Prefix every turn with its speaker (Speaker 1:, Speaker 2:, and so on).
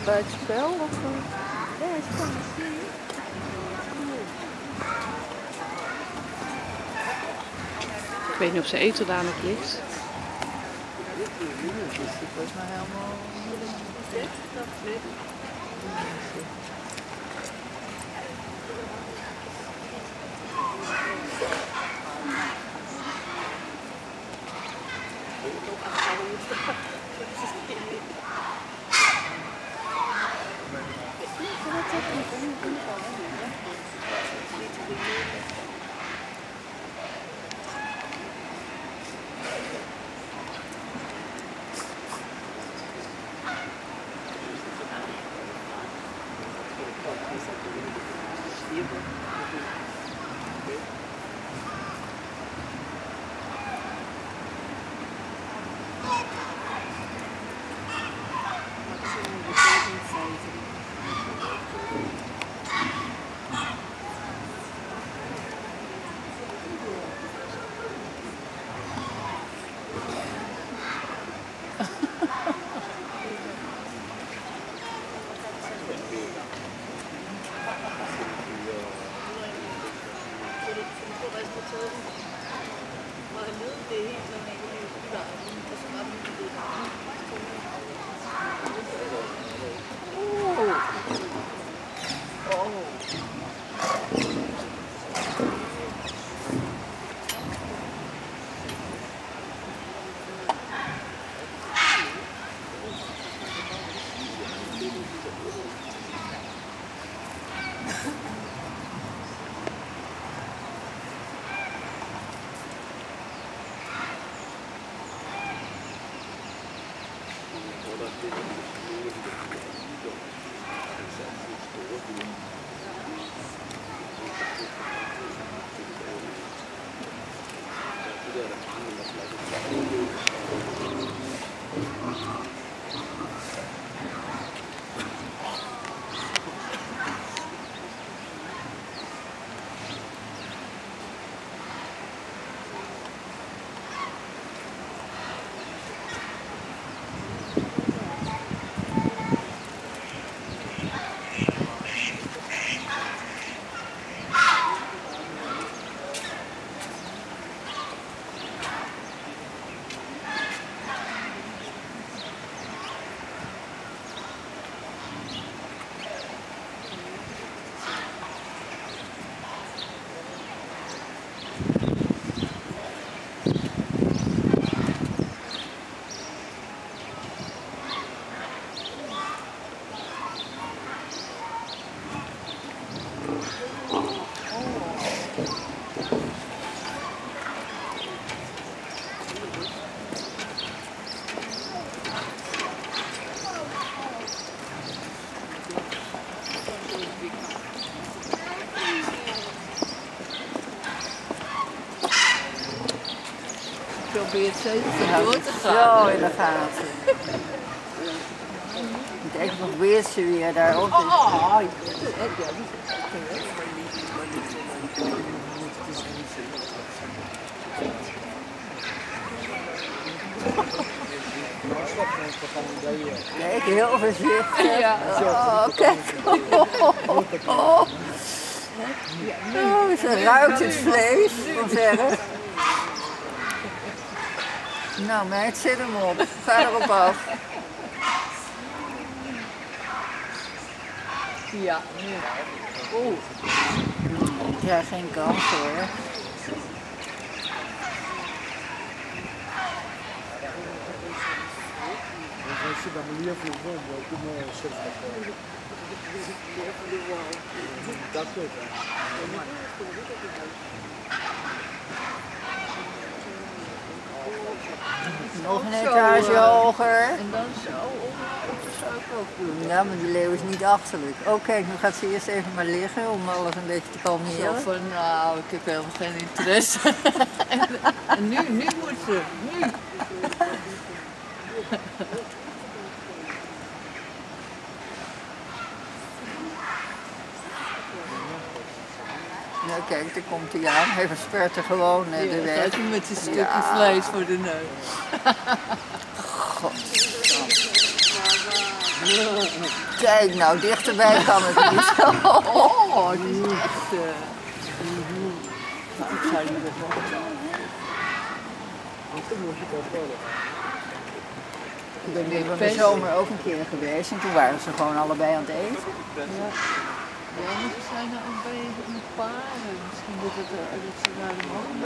Speaker 1: bij het spel? Of,
Speaker 2: Ja, het is gewoon
Speaker 1: ik weet niet of ze eten daar nog ligt. Het is volgens mij helemaal... Probeer het zeker te houden. Zo in de gaten. Het echt nog weertje weer daarop. Oh, kijk, heel voorzichtig. Ja. Oh, kijk. Oh, ze ruikt het vlees van verre. Nou meid, zet hem op. Ga erop af. Ja, nu. Oeh. Ja, geen kans hoor. Nog een etage hoger. En dan zo zou ik ook doen. Ja, maar die leeuw is niet achterlijk. Oh kijk, nu gaat ze eerst even maar liggen om alles een beetje te kalmeren. Zo van, nou, ik heb helemaal geen interesse. En nu moet ze. Nu. Nou kijk, daar komt hij aan. Hij verspert er gewoon de weg. Gaat hij met zijn stukje vlees voor de neus. God. Kijk nou, dichterbij kan het niet.
Speaker 3: Oh, het is echt... Nou, ik zou niet dat wel.
Speaker 1: Ik ben nu van de zomer ook een keer geweest en toen waren ze gewoon allebei aan het eten.
Speaker 3: Ja, maar ze zijn nou ook bezig met paren. Misschien dat ze naar de man